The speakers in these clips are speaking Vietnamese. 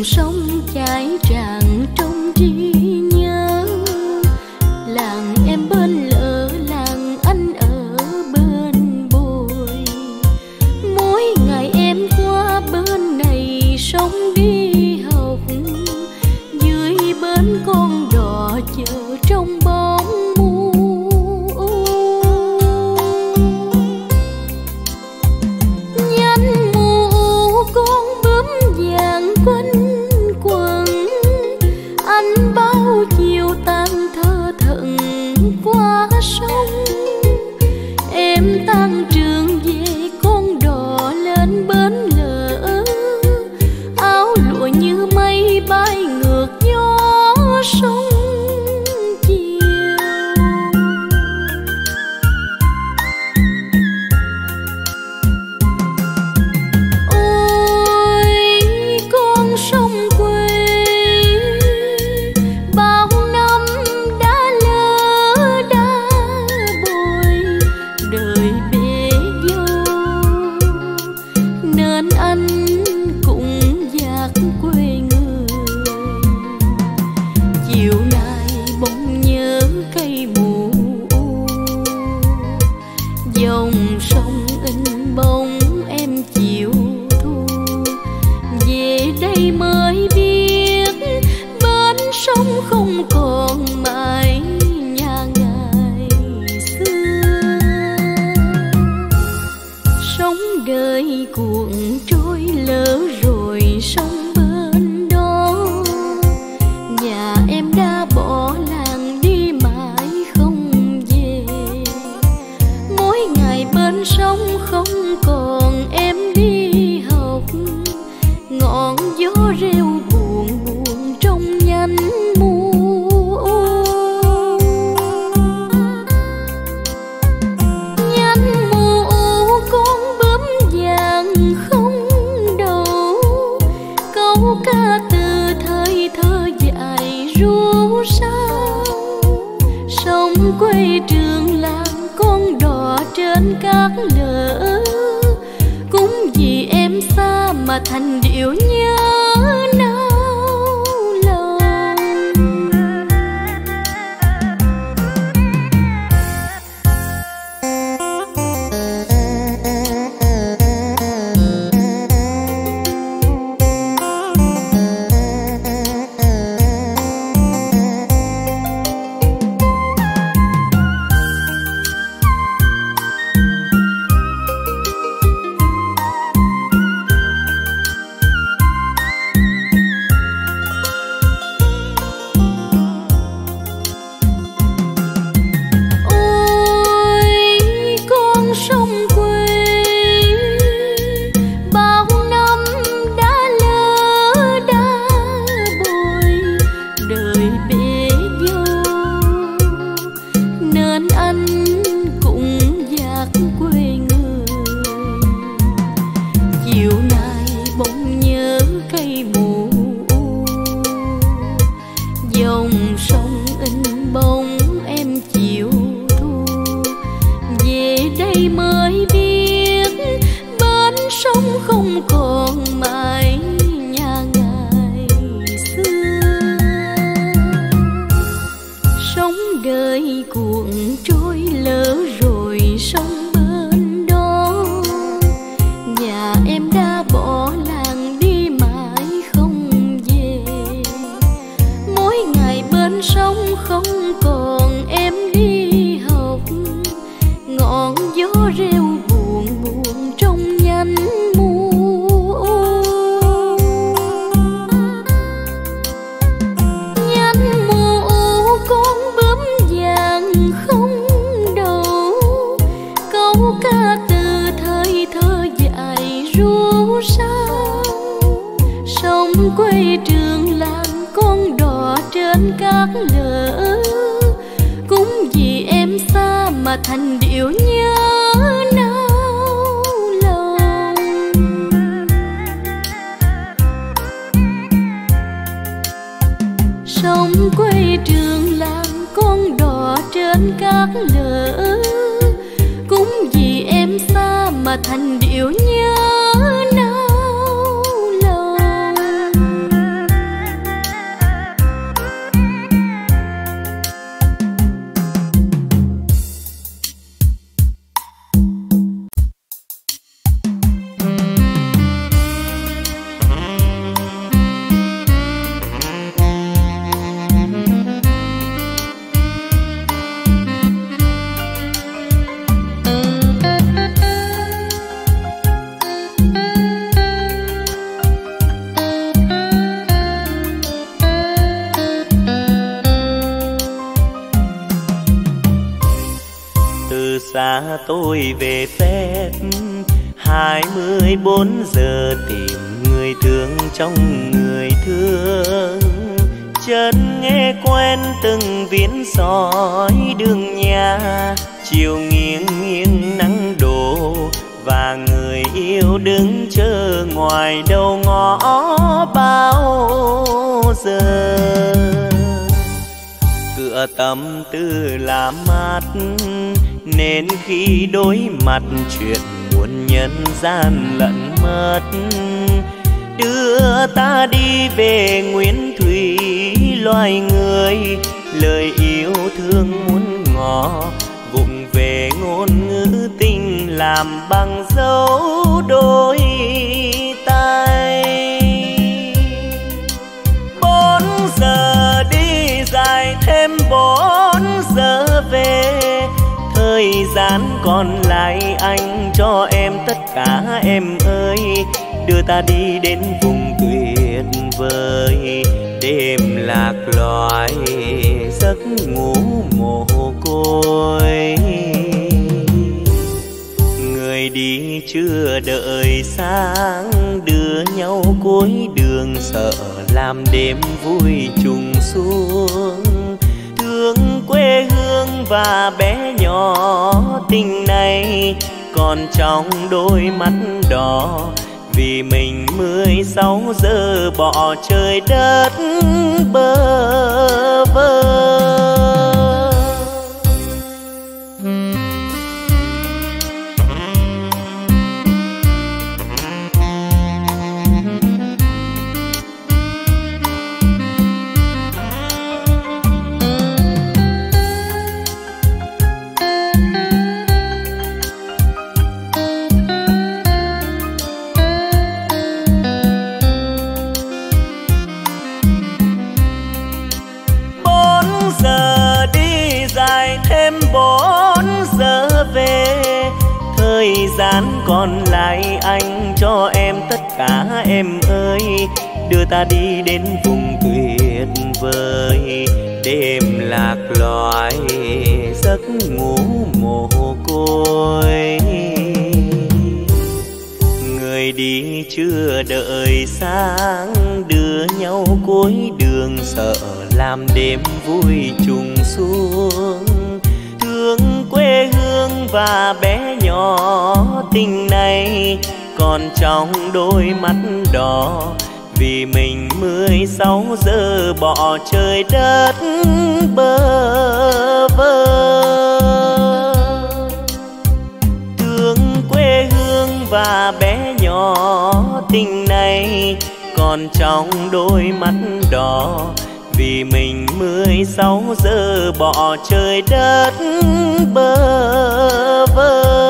sông chảy tràn trong trí nhớ. Làng em bên lỡ, làng anh ở bên bồi. Mỗi ngày em qua bên này sông đi học, dưới bến con đò chờ trong bóng mưa. Nhánh mùa con bướm vàng quanh quần, anh bao chiều tan thơ thận qua sông. Em tan trường về con đò lên bến lỡ, áo lụa như mây bay ngược gió sông chiều. Ôi con sông quê, bao năm đã lỡ đã bồi, đời bể dâu nên anh cũng dạt quê người. Chiều nay bỗng nhớ cây mù u, dòng sông in bóng em chiều thu. Về đây mới biết bên sông không còn mãi nhà ngày xưa. Sông đời cuộn trôi lỡ rồi sông bên đó, nhà em đã bỏ làng đi mãi không về. Mỗi ngày bên sông không còn em đi học, ngọn gió reo buồn buồn trong nhánh mùa. Nhánh mùa con bướm vàng không đầu, câu ca từ thời thơ dại ru sao. Sông quê trường làng con đò trên cát lỡ, cũng vì em xa mà thành điệu nhớ nao lòng. Ôi con sông quê, bao năm đã lỡ đã bồi, đời bể dâu nên anh cũng dạt quê người. Chiều nay bỗng nhớ cây mù u, dòng sông in bóng em chiều thu. Về đây mới biết bên sông không còn mãi nhà ngày xưa. Sông đời cuộn trôi lỡ rồi sông bên đó, nhà em đã bỏ làng đi mãi không về. Mỗi ngày bên sông không còn em đi học, ngọn gió reo buồn buồn trong nhánh mùa. Nhánh mùa con bướm vàng không đầu, câu ca từ thời thơ dại ru sao. Sông quê trường làng con đò trên cát lỡ, cũng vì em xa mà thành điệu nhớ nao lòng. Sông quê trường làng con đò trên cát lỡ, cũng vì em xa mà thành điệu nhớ nao lòng. xa tôi về phép 24 giờ tìm người thương trong người thương. Chân nghe quen từng viễn sỏi đường nhà, chiều nghiêng nghiêng nắng đổ và người yêu đứng chờ ngoài đầu ngõ bao giờ. Cửa tâm tư là mát nên khi đối mặt chuyện muôn nhân gian lẫn mất. Đưa ta đi về nguyên thủy loài người, lời yêu thương muốn ngỏ vụng về ngôn ngữ tình làm bằng dấu đôi tay. 4 giờ đi dài thêm 4 giờ về, thời gian còn lại anh cho em tất cả em ơi. Đưa ta đi đến vùng tuyệt vời, đêm lạc loài giấc ngủ mồ côi. Người đi chưa đợi sáng, đưa nhau cuối đường sợ làm đêm vui trùng xuống. Thương quê hương và bé nhỏ tình này còn trong đôi mắt đỏ, vì mình 16 giờ bỏ trời đất bơ vơ. Thêm 4 giờ về, thời gian còn lại anh cho em tất cả em ơi. Đưa ta đi đến vùng tuyệt vời, đêm lạc loài giấc ngủ mồ côi. Người đi chưa đợi sáng, đưa nhau cuối đường sợ làm đêm vui trùng xuống. Thương quê hương và bé nhỏ tình này còn trong đôi mắt đỏ, vì mình 16 giờ bỏ trời đất bơ vơ. Thương quê hương và bé nhỏ tình này còn trong đôi mắt đỏ, vì mình 16 giờ bỏ trời đất bơ vơ.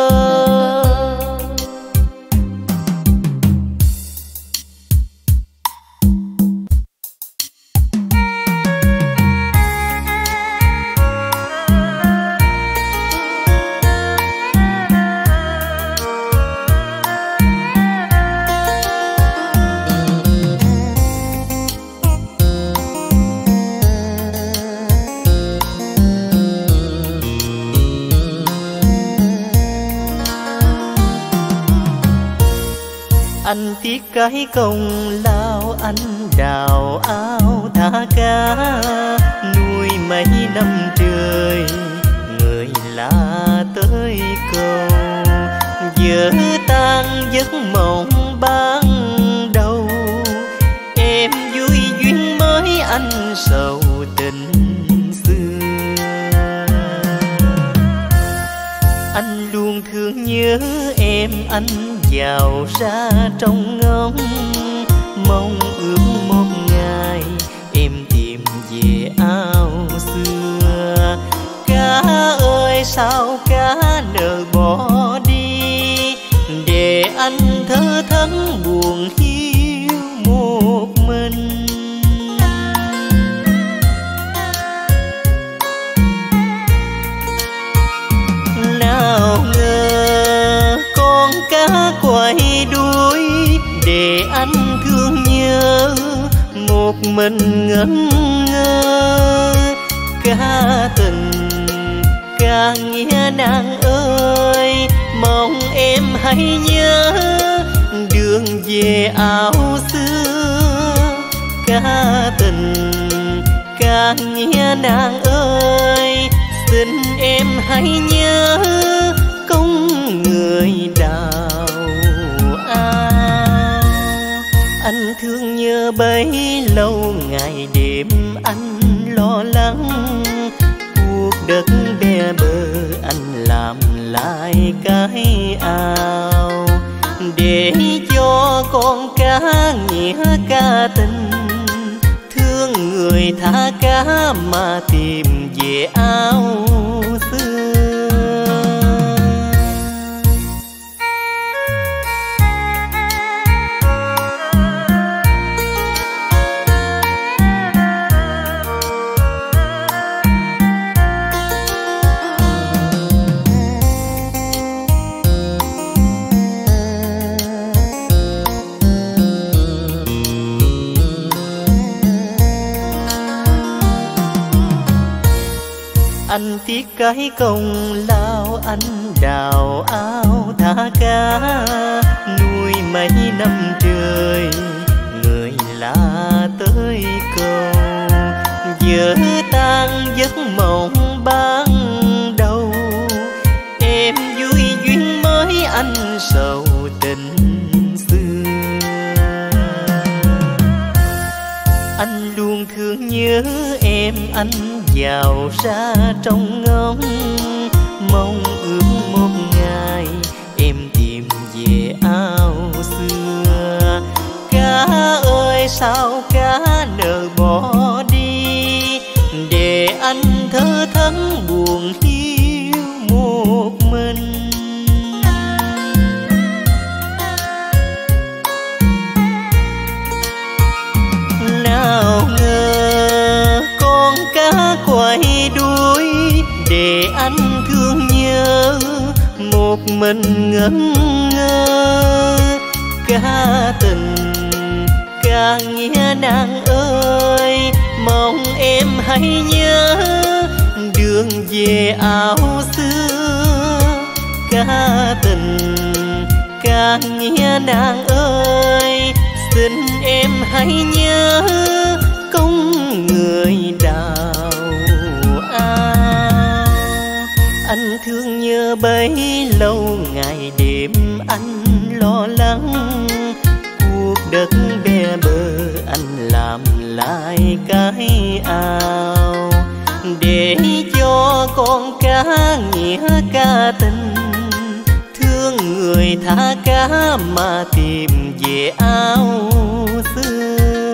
Anh tiếc cái công lao anh đào ao thả cá, nuôi mấy năm trời người lạ tới cầu. Vỡ tan giấc mộng ban đầu, em vui duyên mới anh sầu tình xưa. Anh luôn thương nhớ em, anh vào ra trong ngóng mong ước một ngày em tìm về ao xưa. Cá ơi sao cá nỡ bỏ đi, để anh thơ thẫn buồn hiu một mình. Nào ngờ con cá quay đuôi, để anh thương nhớ một mình ngẩn ngơ. Cá tình ca nghĩa nàng ơi, mong em hãy nhớ đường về áo xưa. Ca tình ca nghĩa nàng ơi, xin em hãy nhớ công người đào ao. Anh thương nhớ bấy lâu ngày đêm anh lo lắng, cuộc đất bé bơ anh làm lại cái ao, để cho con cá nghĩa ca tình, thương người tha cá mà tìm về ao xưa. Anh tiếc cái công lao anh đào ao thả cá, nuôi mấy năm trời người lạ tới cầu. Vỡ tan giấc mộng ban đầu, em vui duyên mới anh sầu tình xưa. Anh luôn thương nhớ em, anh vào ra trong ngóng, mong ước một ngày em tìm về ao xưa. Cá ơi sao cá nỡ bỏ đi, để anh thơ thẫn buồn hiu một mình. Nào ngờ con cá quay đuôi, để anh thương nhớ một mình ngẩn ngơ. Ca tình ca nghĩa nàng ơi, mong em hãy nhớ đường về áo xưa. Ca tình ca nghĩa nàng ơi, xin em hãy nhớ công người đào ao. Anh thương nhớ bấy lâu ngày đêm anh lo lắng, cuộc đất bé bơ anh làm lại cái ao, để cho con cá nghĩa ca tình, thương người tha cá mà tìm về ao xưa.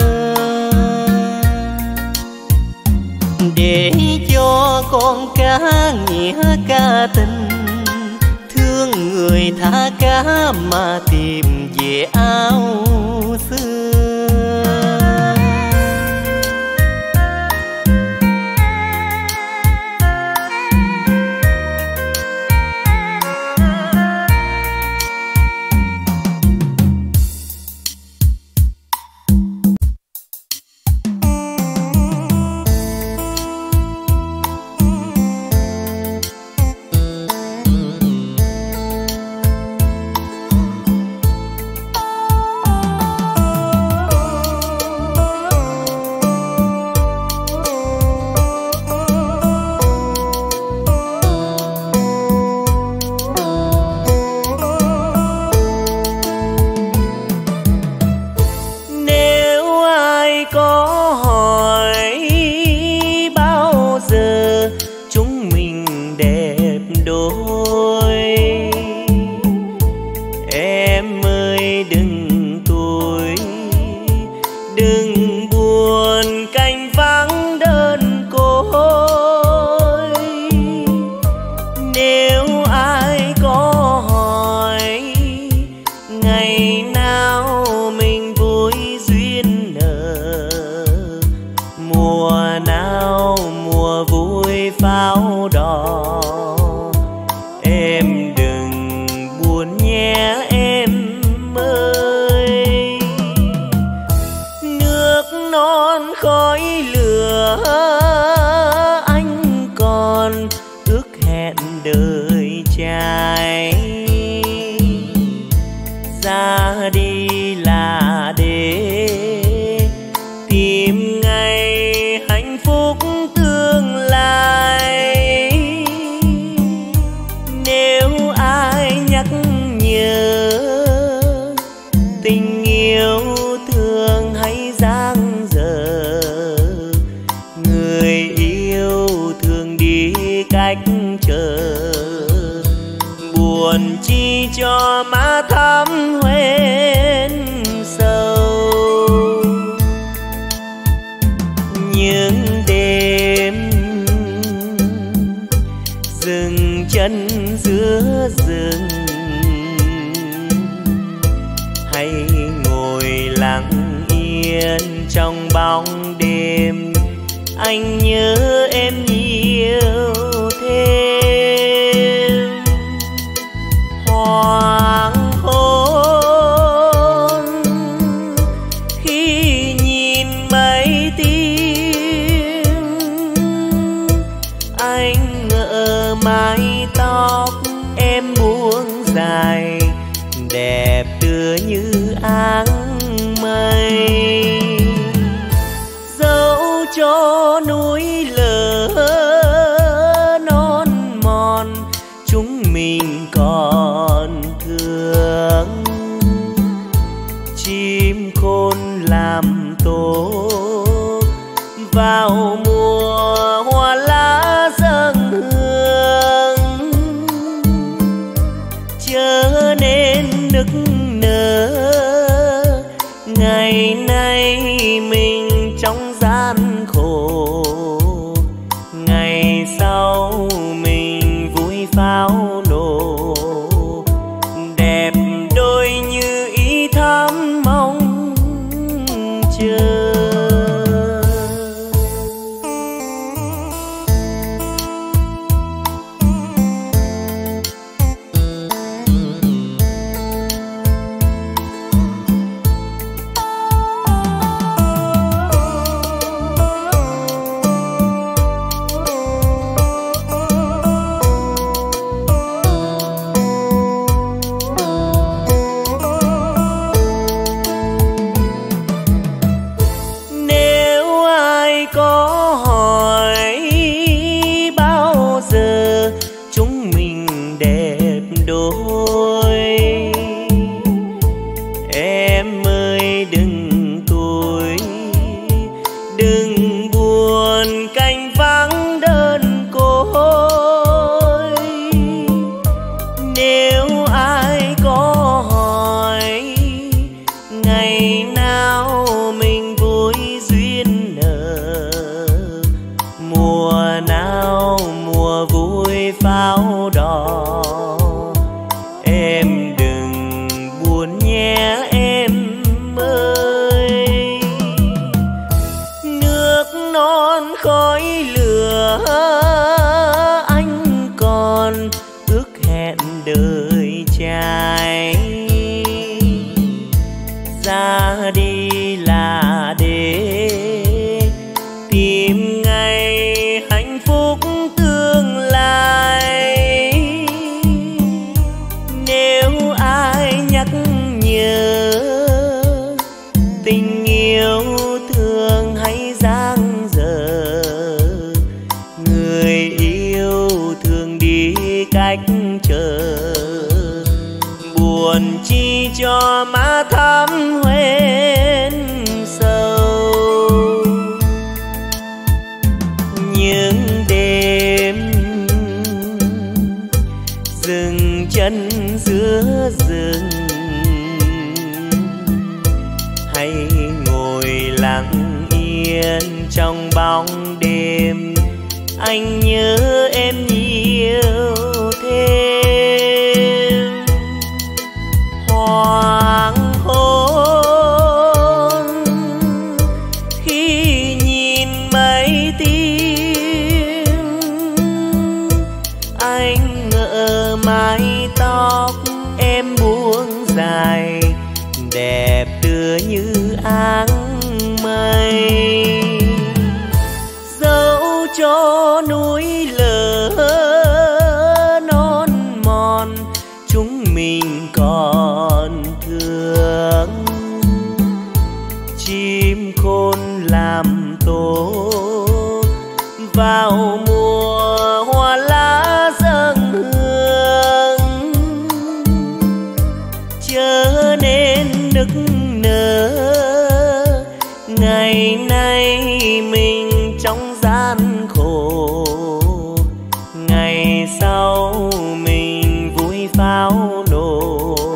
Để cho con cá nghĩa ca tình, thương người tha cá mà tìm về ao xưa. khói lửa anh còn ước hẹn cho má thắm hoen sầu. Những đêm dừng chân giữa rừng, hay ngồi lặng yên trong bóng đêm, anh nhớ em nhiều thêm. Hoàng hôn khi nhìn mây tím, anh ngỡ mái tóc em buông dài, đẹp tựa như áng mây. Dẫu cho núi lở non mòn, chúng mình còn thương. Chim khôn làm tổ vào mùa hoa lá dâng hương, chớ nên nức nở. Ngày nay mình trong gian khổ, ngày sau mình vui pháo nổ. Đẹp đôi như ý thắm mong chờ. Cho má thắm hoen sầu. Những đêm dừng chân giữa rừng, hay ngồi lặng yên trong bóng đêm, anh nhớ em nhiều thêm. Hoàng hôn khi nhìn mây tím, anh ngỡ mái tóc em buông dài, đẹp tựa như áng mây. Dẫu cho núi lở non mòn, chúng mình còn thương. Chim khôn làm tổ vào mùa hoa lá dâng hương, chớ nên nức nở. Ngày nay mình trong gian khổ, ngày sau mình vui pháo nổ.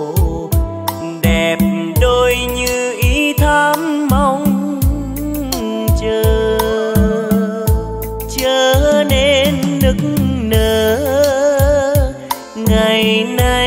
nức nở. Ngày nay